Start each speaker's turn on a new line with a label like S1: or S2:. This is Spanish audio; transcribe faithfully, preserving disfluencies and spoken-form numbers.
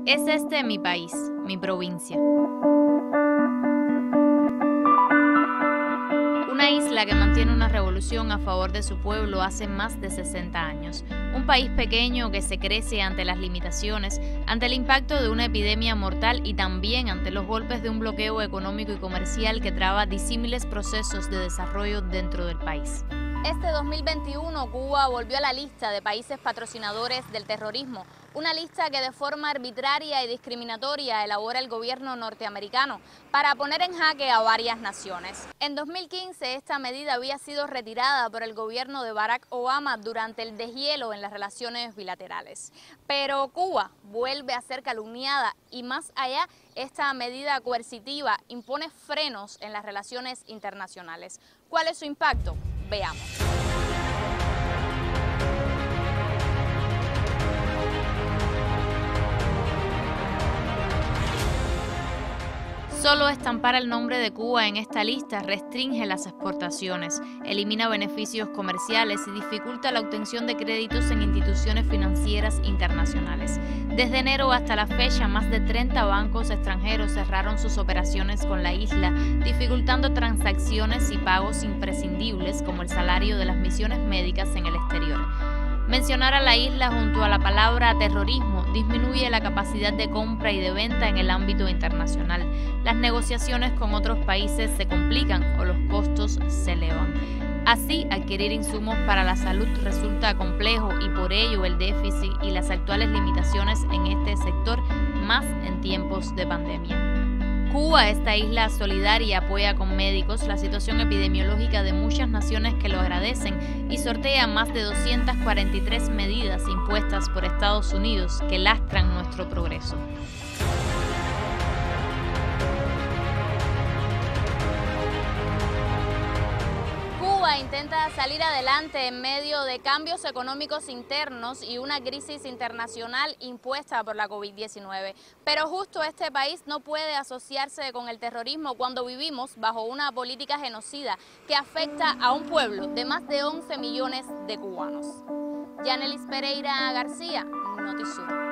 S1: Es este mi país, mi provincia. Una isla que mantiene una revolución a favor de su pueblo hace más de sesenta años. Un país pequeño que se crece ante las limitaciones, ante el impacto de una epidemia mortal y también ante los golpes de un bloqueo económico y comercial que traba disímiles procesos de desarrollo dentro del país.
S2: Este dos mil veintiuno, Cuba volvió a la lista de países patrocinadores del terrorismo, una lista que de forma arbitraria y discriminatoria elabora el gobierno norteamericano para poner en jaque a varias naciones. En dos mil quince esta medida había sido retirada por el gobierno de Barack Obama durante el deshielo en las relaciones bilaterales. Pero Cuba vuelve a ser calumniada y más allá, esta medida coercitiva impone frenos en las relaciones internacionales. ¿Cuál es su impacto? Veamos.
S1: Solo estampar el nombre de Cuba en esta lista restringe las exportaciones, elimina beneficios comerciales y dificulta la obtención de créditos en instituciones financieras internacionales. Desde enero hasta la fecha, más de treinta bancos extranjeros cerraron sus operaciones con la isla, dificultando transacciones y pagos imprescindibles como el salario de las misiones médicas en el exterior. Mencionar a la isla junto a la palabra terrorismo disminuye la capacidad de compra y de venta en el ámbito internacional. Las negociaciones con otros países se complican o los costos se elevan. Así, adquirir insumos para la salud resulta complejo y por ello el déficit y las actuales limitaciones en este sector, más en tiempos de pandemia. Cuba, esta isla solidaria, apoya con médicos la situación epidemiológica de muchas naciones que lo agradecen y sortea más de doscientas cuarenta y tres medidas impuestas por Estados Unidos que lastran nuestro progreso.
S2: Cuba intenta salir adelante en medio de cambios económicos internos y una crisis internacional impuesta por la COVID diecinueve. Pero justo este país no puede asociarse con el terrorismo cuando vivimos bajo una política genocida que afecta a un pueblo de más de once millones de cubanos. Yanelis Pereira García, Notisur.